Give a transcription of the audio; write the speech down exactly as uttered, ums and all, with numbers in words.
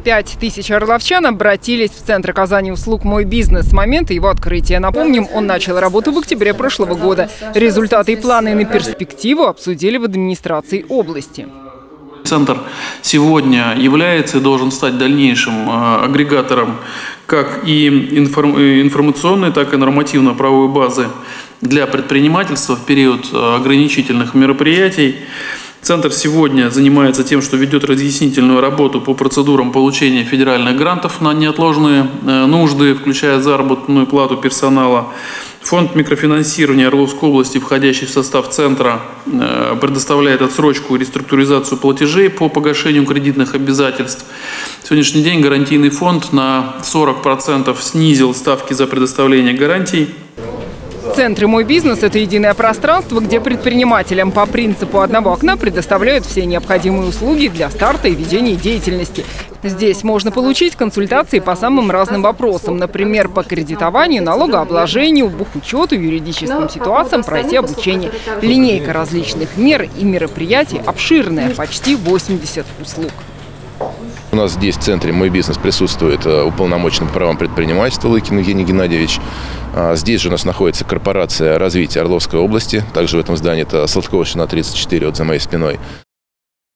Пять тысяч орловчан обратились в Центр оказания услуг «Мой бизнес» с момента его открытия. Напомним, он начал работу в октябре прошлого года. Результаты и планы на перспективу обсудили в администрации области. Центр сегодня является и должен стать дальнейшим агрегатором как и информационной, так и нормативно-правовой базы для предпринимательства в период ограничительных мероприятий. Центр сегодня занимается тем, что ведет разъяснительную работу по процедурам получения федеральных грантов на неотложные нужды, включая заработную плату персонала. Фонд микрофинансирования Орловской области, входящий в состав центра, предоставляет отсрочку и реструктуризацию платежей по погашению кредитных обязательств. В сегодняшний день гарантийный фонд на сорок процентов снизил ставки за предоставление гарантий. Центры «Мой бизнес» – это единое пространство, где предпринимателям по принципу одного окна предоставляют все необходимые услуги для старта и ведения деятельности. Здесь можно получить консультации по самым разным вопросам, например, по кредитованию, налогообложению, бухучету, юридическим ситуациям, пройти обучение. Линейка различных мер и мероприятий обширная, почти восемьдесят услуг. У нас здесь в центре «Мой бизнес» присутствует уполномоченный по правам предпринимательства Лыкин Евгений Геннадьевич. Здесь же у нас находится корпорация развития Орловской области. Также в этом здании это Салтыкова тридцать четыре, вот за моей спиной.